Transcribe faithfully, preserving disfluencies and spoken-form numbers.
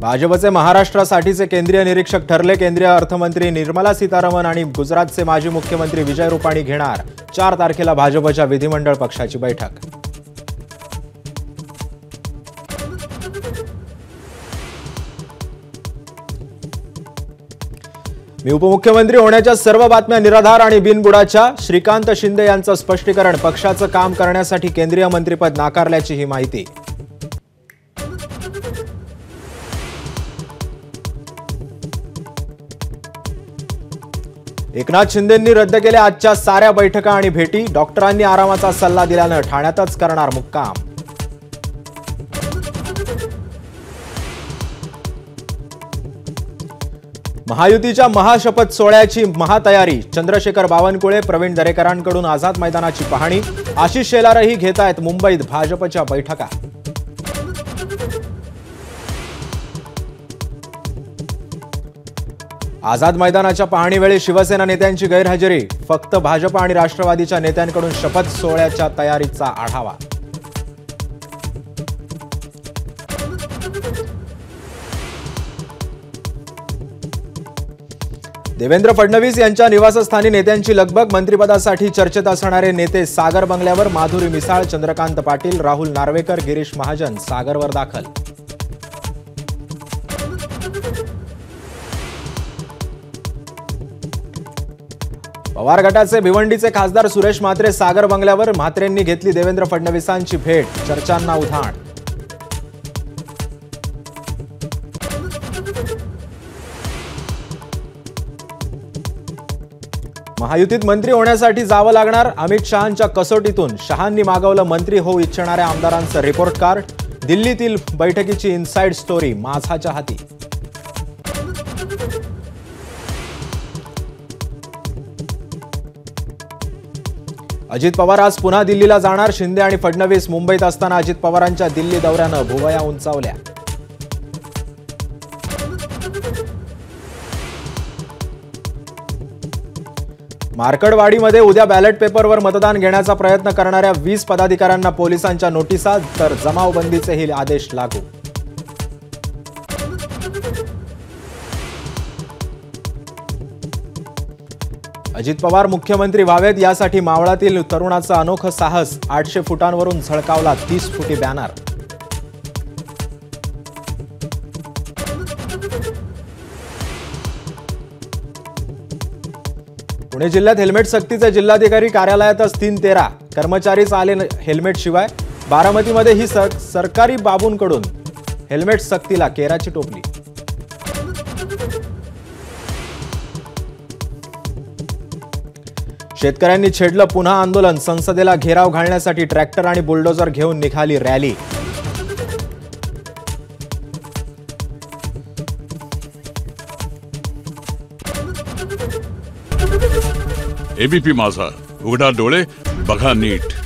भाजपचे महाराष्ट्रासाठीचे केंद्रीय निरीक्षक ठरले केंद्रीय अर्थमंत्री निर्मला सीतारामन आणि गुजरातचे माजी मुख्यमंत्री विजय रुपाणी घेणार चार तारखेला भाजपच्या विधिमंडळ पक्षाची बैठक। मी उपमुख्यमंत्री होण्याच्या सर्व बातम्या निराधार आणि बिनबुडाच्या, श्रीकांत शिंदे यांचं स्पष्टीकरण। पक्षाचं काम करण्यासाठी केंद्रीय मंत्रिपद नाकारल्याची ही माहिती। एकनाथ शिंदेंनी रद्द केल्या आजच्या साऱ्या बैठका आणि भेटी। डॉक्टरांनी आरामाचा सल्ला दिल्यानं ठाण्यातच करणार मुक्काम। महायुतीच्या महाशपथ सोहळ्याची महातयारी। चंद्रशेखर बावनकुळे, प्रवीण दरेकरांकडून आझाद मैदानाची पाहणी। आशिष शेलारही घेतायत मुंबईत भाजपच्या बैठका। आझाद मैदानाच्या पाहणीवेळी शिवसेना नेत्यांची गैरहजेरी। फक्त भाजप आणि राष्ट्रवादीच्या नेत्यांकडून शपथ सोहळ्याच्या तयारीचा आढावा। देवेंद्र फडणवीस यांच्या निवासस्थानी नेत्यांची लगबग। मंत्रिपदासाठी चर्चेत असणारे नेते सागर बंगल्यावर। माधुरी मिसाळ, चंद्रकांत पाटील, राहुल नार्वेकर, गिरीश महाजन सागरवर दाखल। पवार गटाचे भिवंडीचे खासदार सुरेश म्हात्रे सागर बंगल्यावर। म्हात्रेंनी घेतली देवेंद्र फडणवीसांची भेट, चर्चांना उधाण। महायुतीत मंत्री होण्यासाठी जावं लागणार अमित शहांच्या कसोटीतून। शहांनी मागवलं मंत्री होऊ इच्छिणाऱ्या आमदारांचं रिपोर्ट कार्ड। दिल्लीतील बैठकीची इनसाइड स्टोरी माझाच्या हाती। अजित पवार आज पुन्हा दिल्लीला जाणार। शिंदे आणि फडणवीस मुंबईत असताना अजित पवारांच्या दिल्ली दौऱ्यानं भुवया उंचावल्या। मार्कडवाडीमध्ये उद्या बॅलेट पेपरवर मतदान घेण्याचा प्रयत्न करणाऱ्या वीस पदाधिकाऱ्यांना पोलिसांच्या नोटिसा, तर जमावबंदीचेही आदेश लागू। अजित पवार मुख्यमंत्री व्हावेत यासाठी मावळातील तरुणाचं अनोखं साहस। आठशे फुटांवरून झळकावला तीस फुटी बॅनर। पुणे जिल्ह्यात हेल्मेट सक्तीचे जिल्हाधिकारी कार्यालयातच तीन तेरा कर्मचारीच आले हेल्मेट शिवाय। बारामतीमध्ये ही सरकारी बाबूंकडून हेल्मेट सक्तीला केराची टोपली। शेतकऱ्यांनी छेडलं पुन्हा आंदोलन। संसदेला घेराव घालण्यासाठी ट्रॅक्टर आणि बुलडोजर घेऊन निघाली रॅली। एबीपी माझा, उघडा डोळे बघा नीट।